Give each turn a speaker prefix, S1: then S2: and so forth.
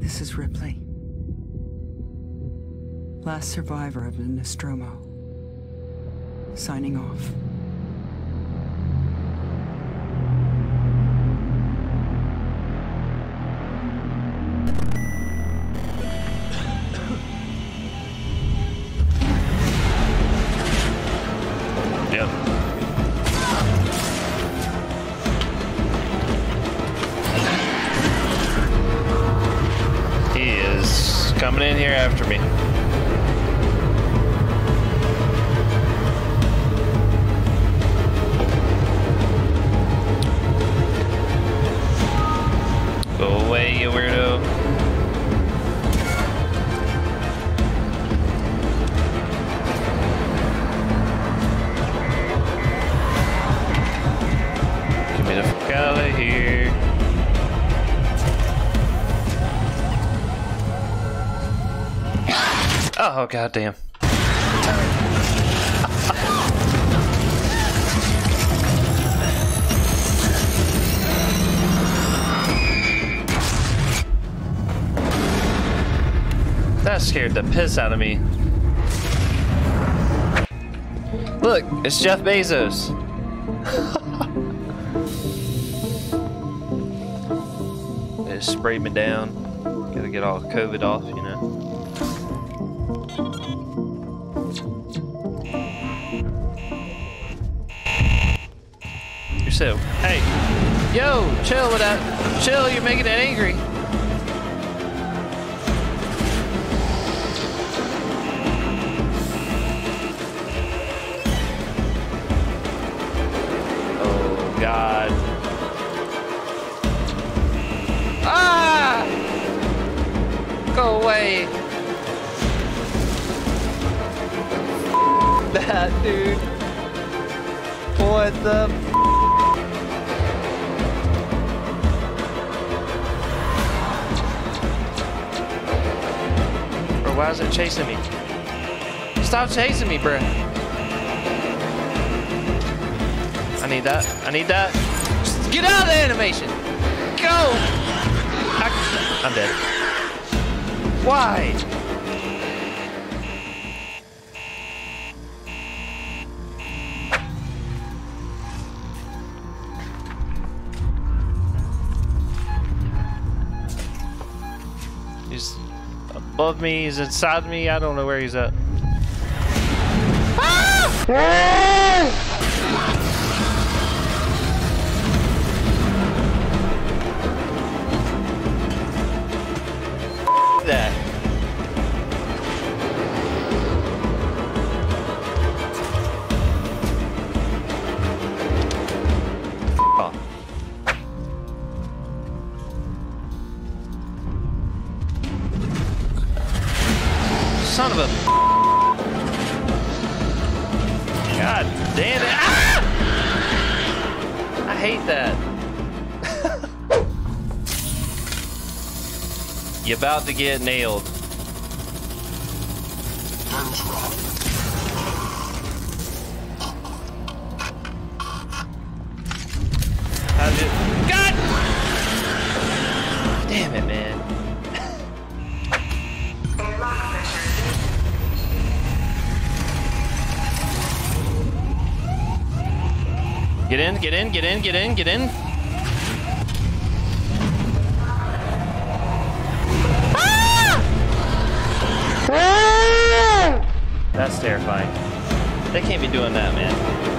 S1: This is Ripley. Last survivor of the Nostromo. Signing off.
S2: Yep. He is coming in here after me. Go away, you weirdo. Get me the fuck out of here. Oh, goddamn. That scared the piss out of me. Look, it's Jeff Bezos. They just sprayed me down. Gotta get all COVID off, you know. So, hey, yo, chill with that. Chill, you're making it angry. Oh, God. Ah! Go away. That dude. What the Why is it chasing me? Stop chasing me, bruh. I need that. I need that. Just get out of the animation. Go! I'm dead. Why? He's above me, he's inside me, I don't know where he's at. Ah! That. Oh. Son of a... God damn it. Ah! I hate that. You're about to get nailed. How's it? God! Damn it, man. Get in, get in, get in, get in, get in. Ah! That's terrifying. They can't be doing that, man.